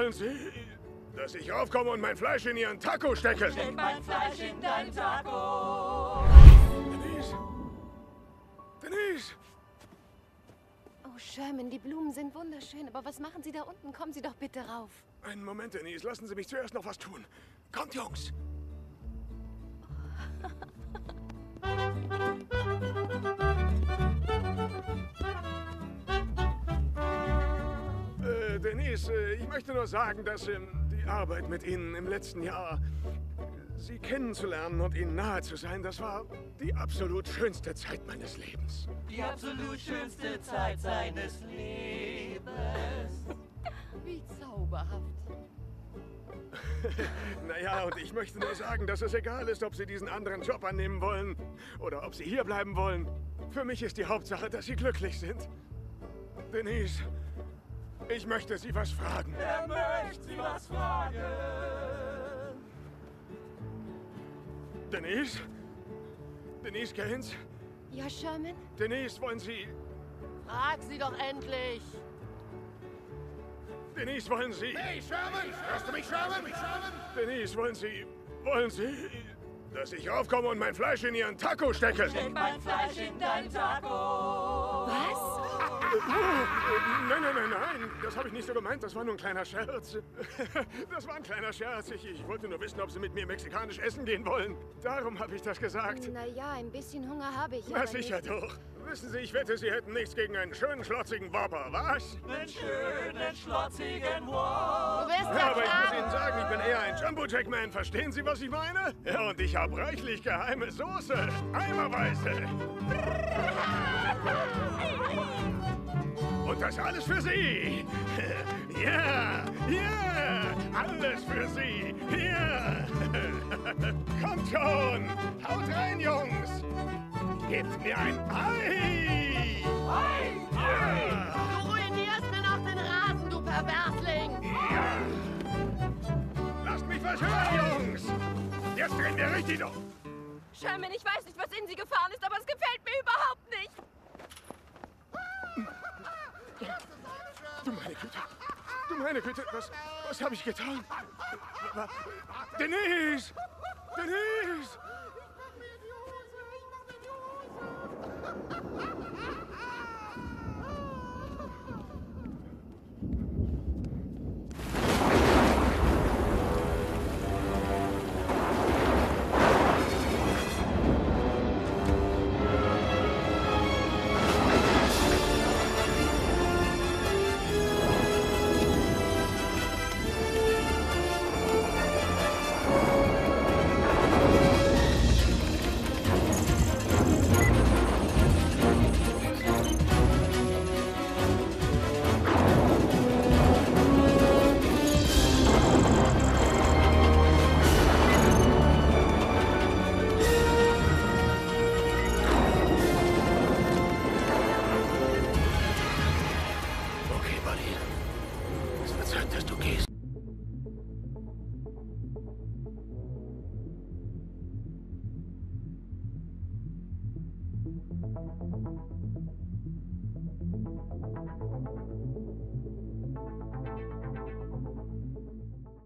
Wollen Sie, dass ich raufkomme und mein Fleisch in Ihren Taco stecke? Steck mein Fleisch in dein Taco. Denise! Denise! Oh, Sherman, die Blumen sind wunderschön, aber was machen Sie da unten? Kommen Sie doch bitte rauf. Einen Moment, Denise. Lassen Sie mich zuerst noch was tun. Kommt, Jungs! Denise, ich möchte nur sagen, dass die Arbeit mit Ihnen im letzten Jahr, Sie kennenzulernen und Ihnen nahe zu sein, das war die absolut schönste Zeit meines Lebens. Die absolut schönste Zeit seines Lebens. Wie zauberhaft. Naja, und ich möchte nur sagen, dass es egal ist, ob Sie diesen anderen Job annehmen wollen oder ob Sie hier bleiben wollen. Für mich ist die Hauptsache, dass Sie glücklich sind. Denise, ich möchte Sie was fragen. Er möchte Sie was fragen. Denise? Denise Gaines? Ja, Sherman? Denise, wollen Sie... Frag sie doch endlich! Denise, wollen Sie... Hey, Sherman! Hörst du mich, Sherman? Denise, wollen Sie... dass ich raufkomme und mein Fleisch in Ihren Taco stecke? Steck mein Fleisch in dein Taco. Was? Nein. Das habe ich nicht so gemeint. Das war nur ein kleiner Scherz. Das war ein kleiner Scherz. Ich wollte nur wissen, ob Sie mit mir mexikanisch essen gehen wollen. Darum habe ich das gesagt. Naja, ein bisschen Hunger habe ich. Na aber sicher nicht. doch. Wissen Sie, ich wette, Sie hätten nichts gegen einen schönen, schlotzigen Whopper, was? Einen schönen, schlotzigen Du Wurst. wirst Ja, ja aber ich muss fragen. Ihnen sagen, ich bin eher ein Jumbo Jackman. Verstehen Sie, was ich meine? Ja, und ich habe reichlich geheime Soße. Eimerweise. Und das alles für Sie. Ja, alles für Sie. Ja. Kommt schon. Haut rein, Jungs. Gebt mir ein Ei. Ja. Du ruinierst mir noch den Rasen, du Perversling! Ja. Lasst mich was hören, Jungs. Jetzt drehen wir richtig durch. Sherman, ich weiß nicht, was in Sie gefahren ist, aber es gefällt mir überhaupt nicht! Du meine Güte, was habe ich getan? Denise! Denise! Okay, Buddy. Es wird Zeit, dass du gehst.